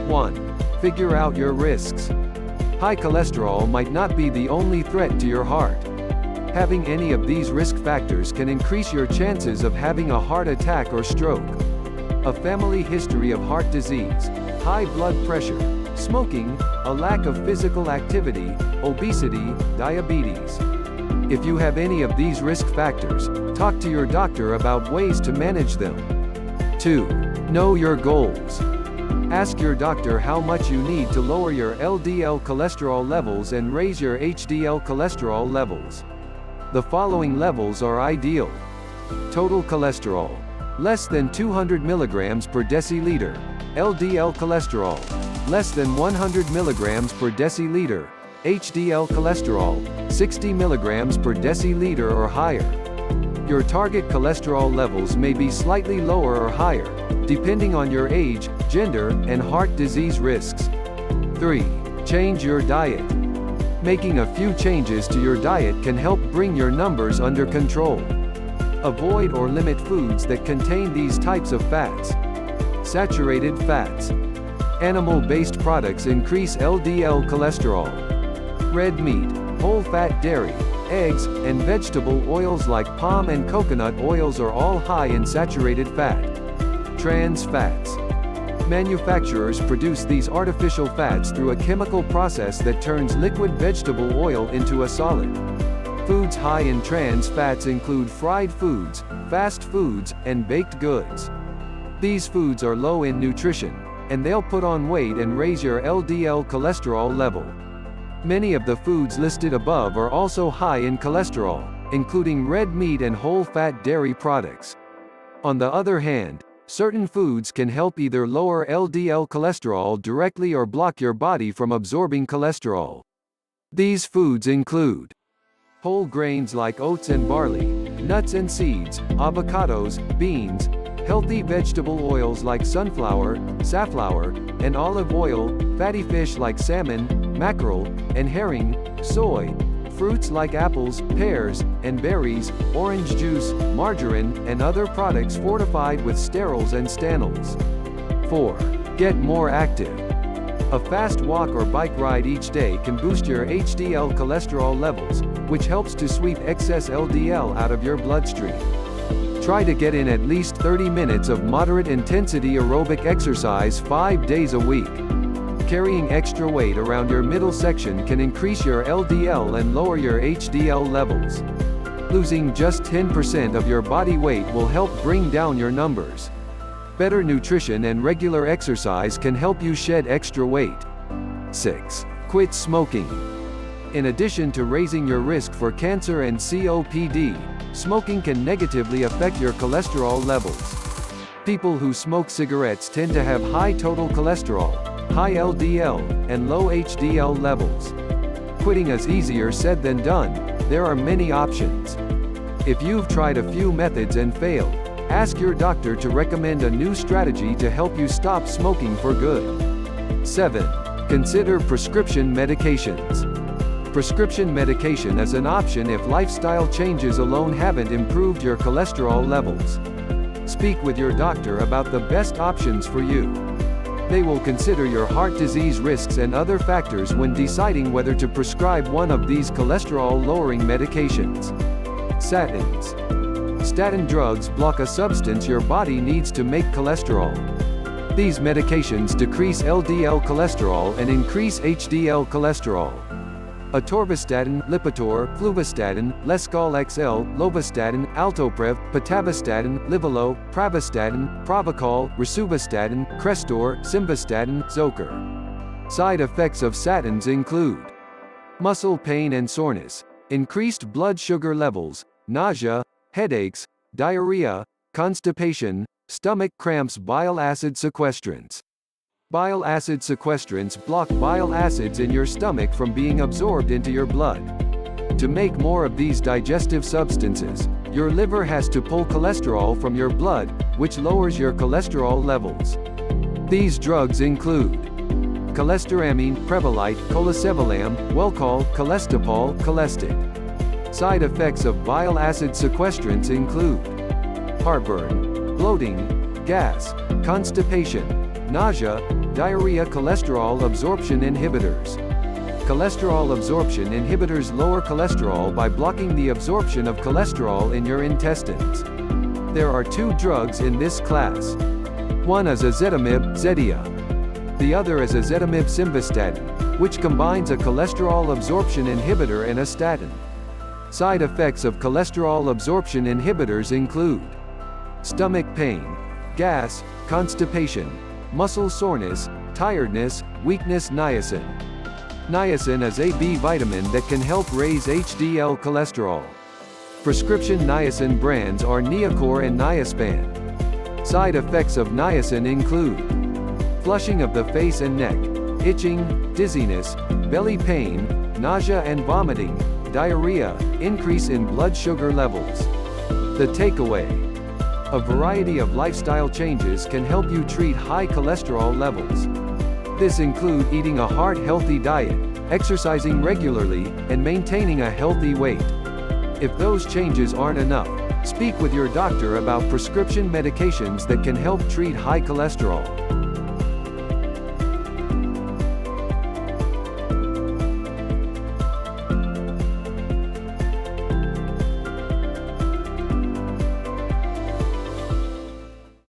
1. Figure out your risks. High cholesterol might not be the only threat to your heart. Having any of these risk factors can increase your chances of having a heart attack or stroke. A family history of heart disease, high blood pressure, smoking, a lack of physical activity, obesity, diabetes. If you have any of these risk factors, talk to your doctor about ways to manage them. 2. Know your goals. Ask your doctor how much you need to lower your LDL cholesterol levels and raise your HDL cholesterol levels. The following levels are ideal. Total cholesterol, less than 200 mg per deciliter. LDL cholesterol, less than 100 mg per deciliter. HDL cholesterol, 60 mg per deciliter or higher. Your target cholesterol levels may be slightly lower or higher, depending on your age, gender, and heart disease risks. 3. Change your diet. Making a few changes to your diet can help bring your numbers under control. Avoid or limit foods that contain these types of fats. Saturated fats. Animal-based products increase LDL cholesterol. Red meat, whole-fat dairy, eggs, and vegetable oils like palm and coconut oils are all high in saturated fat. Trans fats. Manufacturers produce these artificial fats through a chemical process that turns liquid vegetable oil into a solid. Foods high in trans fats include fried foods, fast foods, and baked goods. These foods are low in nutrition, and they'll put on weight and raise your LDL cholesterol level. Many of the foods listed above are also high in cholesterol, including red meat and whole-fat dairy products. On the other hand, certain foods can help either lower LDL cholesterol directly or block your body from absorbing cholesterol. These foods include whole grains like oats and barley, nuts and seeds, avocados, beans, healthy vegetable oils like sunflower, safflower, and olive oil, fatty fish like salmon, mackerel, and herring, soy, fruits like apples, pears, and berries, orange juice, margarine, and other products fortified with sterols and stanols. 4. Get more active. A fast walk or bike ride each day can boost your HDL cholesterol levels, which helps to sweep excess LDL out of your bloodstream. Try to get in at least 30 minutes of moderate intensity aerobic exercise 5 days a week. Carrying extra weight around your middle section can increase your LDL and lower your HDL levels. Losing just 10% of your body weight will help bring down your numbers. Better nutrition and regular exercise can help you shed extra weight. 6. Quit smoking. In addition to raising your risk for cancer and COPD, smoking can negatively affect your cholesterol levels. People who smoke cigarettes tend to have high total cholesterol, high LDL, and low HDL levels. Quitting is easier said than done. There are many options. If you've tried a few methods and failed, ask your doctor to recommend a new strategy to help you stop smoking for good. 7. Consider prescription medications. Prescription medication is an option if lifestyle changes alone haven't improved your cholesterol levels. Speak with your doctor about the best options for you. They will consider your heart disease risks and other factors when deciding whether to prescribe one of these cholesterol-lowering medications. Statins. Statin drugs block a substance your body needs to make cholesterol. These medications decrease LDL cholesterol and increase HDL cholesterol. Atorvastatin, Lipitor, Fluvastatin, Lescal XL, Lovastatin, Altoprev, Pitavastatin, Livalo, Pravastatin, Pravachol, Rosuvastatin, Crestor, Simvastatin, Zocor. Side effects of statins include muscle pain and soreness, increased blood sugar levels, nausea, headaches, diarrhea, constipation, stomach cramps. Bile acid sequestrants. Bile acid sequestrants block bile acids in your stomach from being absorbed into your blood. To make more of these digestive substances, your liver has to pull cholesterol from your blood, which lowers your cholesterol levels. These drugs include cholestyramine, Prevolite, Colesevelam, Welchol, Colestipol, Colestit. Side effects of bile acid sequestrants include heartburn, bloating, gas, constipation, nausea, diarrhea. Cholesterol absorption inhibitors. Cholesterol absorption inhibitors lower cholesterol by blocking the absorption of cholesterol in your intestines. There are two drugs in this class. One is ezetimibe, Zetia. The other is ezetimibe simvastatin, which combines a cholesterol absorption inhibitor and a statin. Side effects of cholesterol absorption inhibitors include stomach pain, gas, constipation, muscle soreness, tiredness, weakness. Niacin. Niacin is a B vitamin that can help raise HDL cholesterol. Prescription niacin brands are Neocor and Niaspan. Side effects of niacin include flushing of the face and neck, itching, dizziness, belly pain, nausea and vomiting, diarrhea, increase in blood sugar levels. The takeaway: a variety of lifestyle changes can help you treat high cholesterol levels. This includes eating a heart-healthy diet, exercising regularly, and maintaining a healthy weight. If those changes aren't enough, speak with your doctor about prescription medications that can help treat high cholesterol.